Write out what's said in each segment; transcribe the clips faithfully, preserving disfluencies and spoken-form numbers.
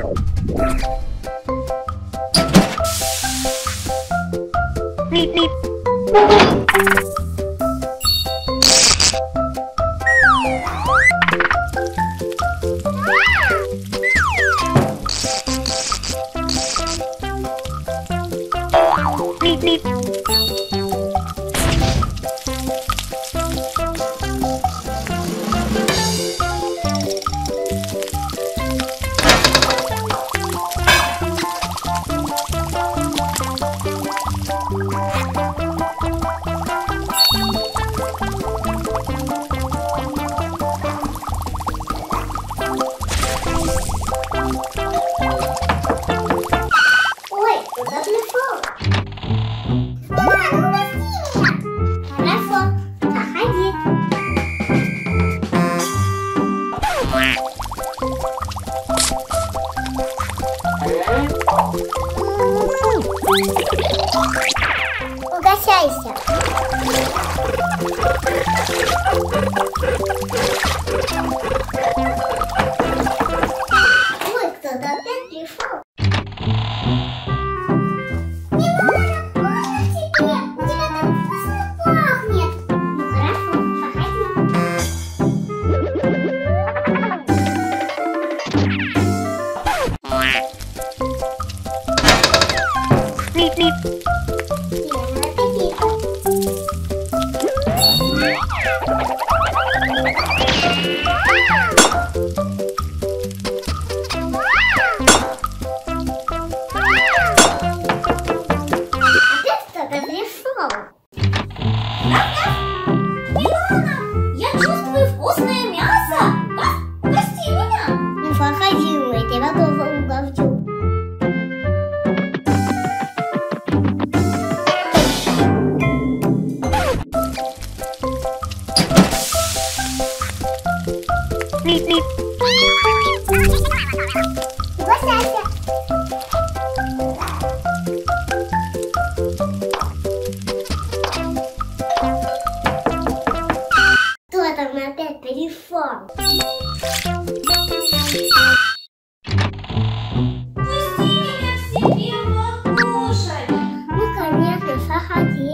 Угощайся. Ой, кто-то опять пришел. Милана, можно тебе? У тебя так вкусно пахнет. Ну хорошо, заходи. Кто там опять пришел? Пусти меня к себе покушать. Ну, конечно, заходи.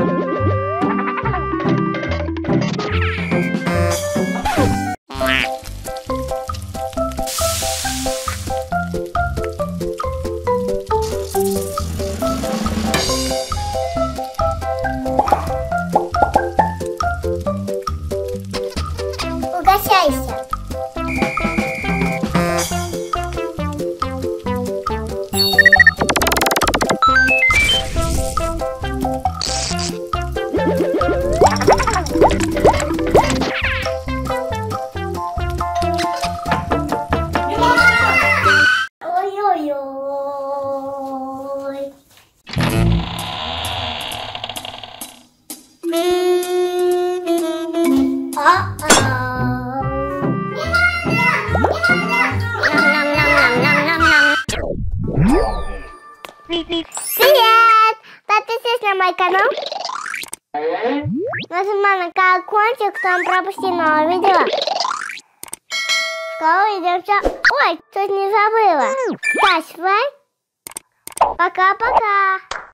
Угощайся. Ой-ой-ой. Привет! Подписывайся на мой канал. Нажимай на колокольчик, чтобы пропустить новые видео. Скоро увидимся. Ой, чуть не забыла. Ставь лайк. Пока-пока.